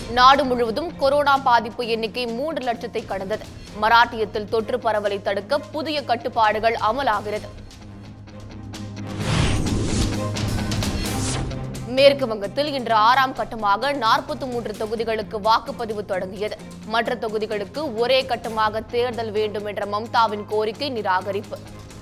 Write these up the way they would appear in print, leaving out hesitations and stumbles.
நாடு முழுவதும் கொரோனா பாதிப்பு எண்ணிக்கை 3 லட்சத்தை கடந்தது. மராட்டியத்தில் தொற்று பரவலை தடுக்க புதிய கட்டுப்பாடுகள் அமலாகிறது. மேற்கு வங்கத்தில் இன்று 6ஆம் கட்டமாக 43 தொகுதிகளுக்கு வாக்குப்பதிவு தொடங்கியது. மற்ற தொகுதிகளுக்கு ஒரே கட்டமாக தேர்தல் வேண்டும் என்ற மம்தாவின் கோரிக்கை நிராகரிப்பு.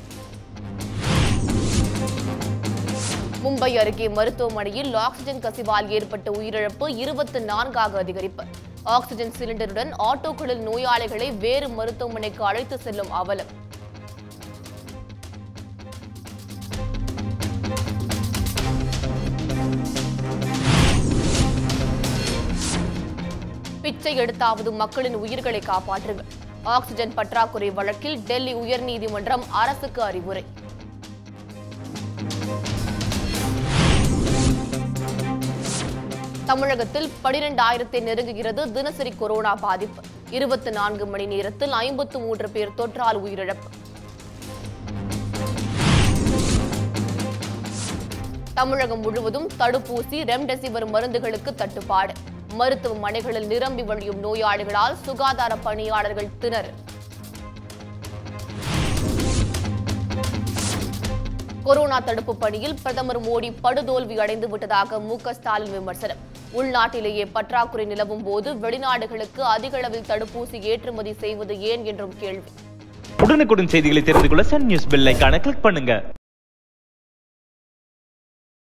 மும்பை அருகே மருத்துவமனையில் ஆக்ஸிஜன் கசிவால் ஏற்பட்ட உயிரிழப்பு 24ஆக அதிகரிப்பு. ஆக்ஸிஜன் சிலிண்டருடன் ஆட்டோக்களில் நோயாளிகளை வேறு மருத்துவமனைக்கு அழைத்து செல்லும் அவலம். பிச்சை எடுத்தாவது மக்களின் உயிர்களை காப்பாற்றுங்கள். ஆக்ஸிஜன் பற்றாக்குறை வழக்கில் டெல்லி உயர்நீதிமன்றம் அரசுக்கு அறிவுரை. தமிழகத்தில் 12,000 நெருங்குகிறது தினசரி கொரோனா பாதிப்பு. 24 மணி நேரத்தில் 53 பேர் தொற்றால் உயிரிழப்பு. தமிழகம் முழுவதும் தடுப்பூசி ரெம்டெசிவிர் மருந்துகளுக்கு தட்டுப்பாடு. மருத்துவமனைகளில் நிரம்பி வழியும் நோயாளிகளால் சுகாதார பணியாளர்கள் திணறல். கொரோனா தடுப்பு பணியில் பிரதமர் மோடி படுதோல்வி அடைந்து விட்டதாக மு.க. ஸ்டாலின் விமர்சனம். உள்நாட்டிலேயே பற்றாக்குறை நிலவும் போது வெளிநாடுகளுக்கு அதிக அளவில் தடுப்பூசி ஏற்றுமதி செய்வது ஏன் என்றும் கேள்வி. உடனுக்குடன் செய்திகளை தெரிந்து கொள்ள சன் நியூஸ் பெல் ஐகானை கிளிக் பண்ணுங்க.